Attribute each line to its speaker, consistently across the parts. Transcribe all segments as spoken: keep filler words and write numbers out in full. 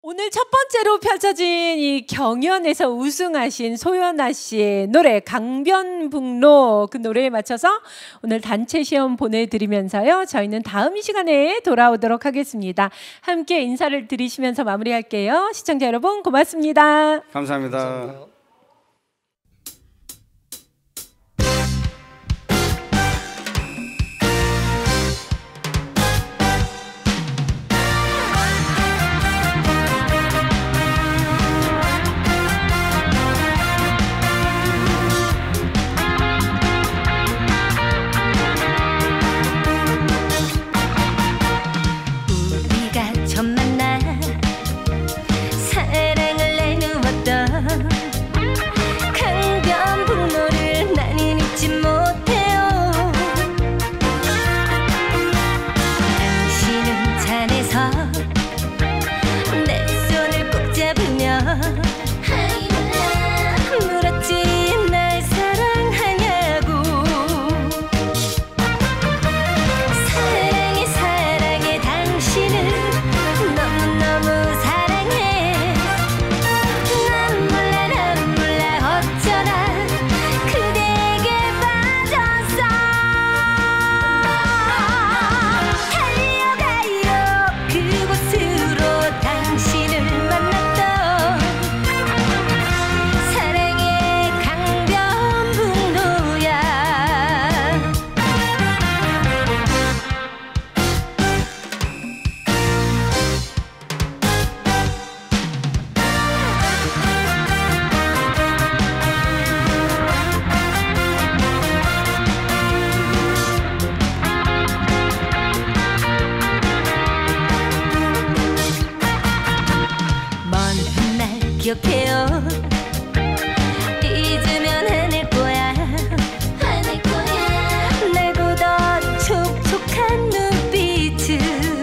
Speaker 1: 오늘 첫 번째로 펼쳐진 이 경연에서 우승하신 소연아 씨의 노래 강변북로, 그 노래에 맞춰서 오늘 단체 시험 보내드리면서요, 저희는 다음 시간에 돌아오도록 하겠습니다. 함께 인사를 드리시면서 마무리할게요. 시청자 여러분 고맙습니다.
Speaker 2: 감사합니다.
Speaker 3: 감사합니다.
Speaker 4: 기억해요. 잊으면 해낼 거야. 해낼 거야. 날 보던 촉촉한 눈빛은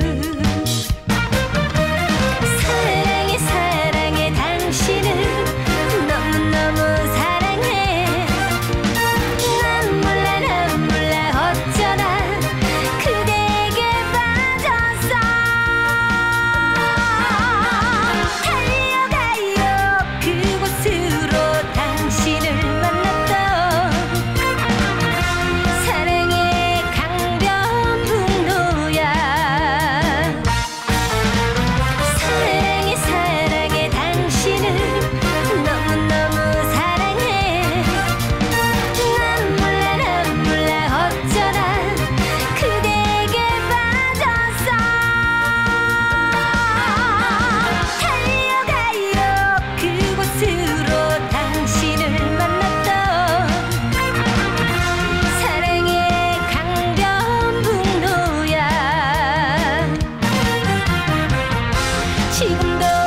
Speaker 4: 사랑해 사랑해 당신을 너무너무 사랑해. 난 몰라 난 몰라 어쩌다 그대에게 빠졌어. 그곳으로 당신을 만났던 사랑의 강변북로야. 사랑해 사랑해 당신을 너무너무 사랑해. 난 몰라 난 몰라 어쩌다 그대에게 빠졌어. 달려가요 그곳으로 당신을 만났던 사랑의 강변북로야. 지금도